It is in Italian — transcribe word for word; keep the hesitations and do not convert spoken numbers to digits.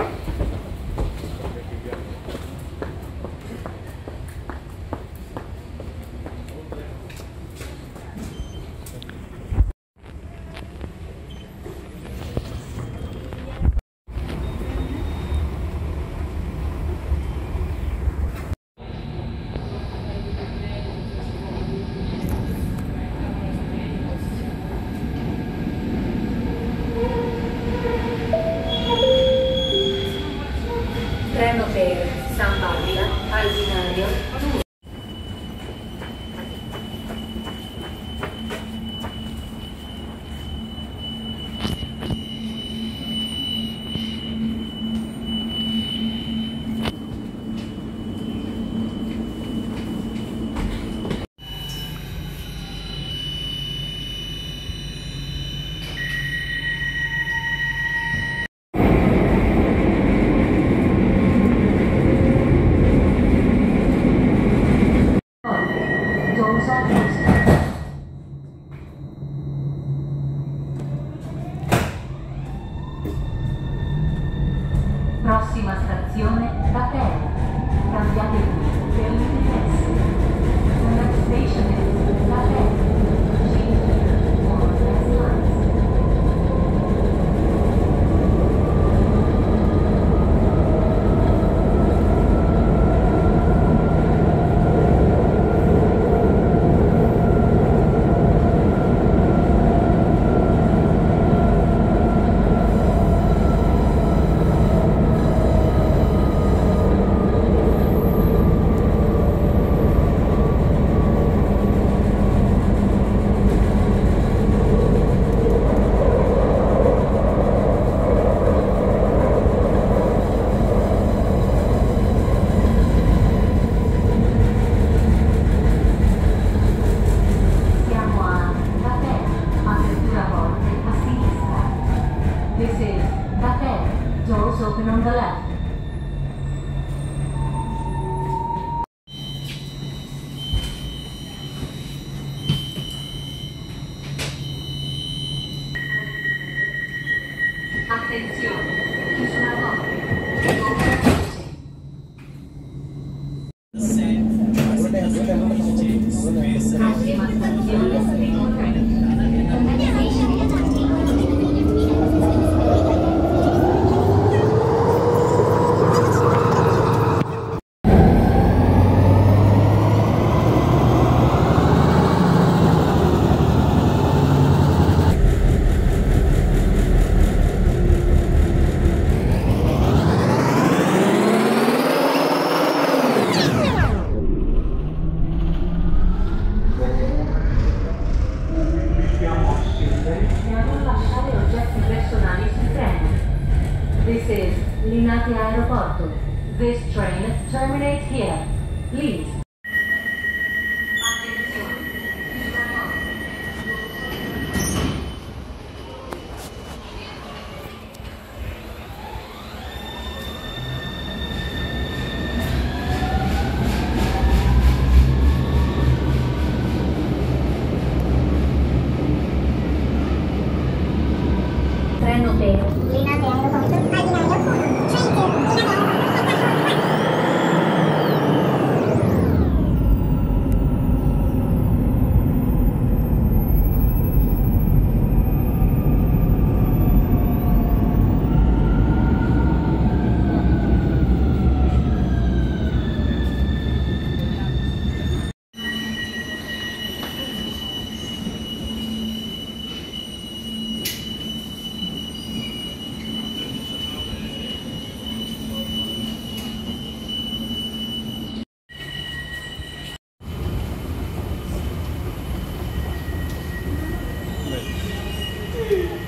Treno per San Babila al binario due. Prossima stazione, Babila. Cambiate qui per Linate. The next station is Babila. Change here for next lines. This is Babila. Doors open on the left. Attenzione, chiusura porte. Prossima stazione, Linate. This is Linate Aeroporto. This train terminates here. Please. Treno per Linate Aeroporto al binario uno. Train to Linate. Hey.